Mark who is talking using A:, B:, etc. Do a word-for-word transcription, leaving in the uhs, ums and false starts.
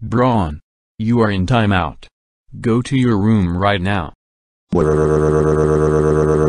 A: Braun, you are in timeout. Go to your room right now.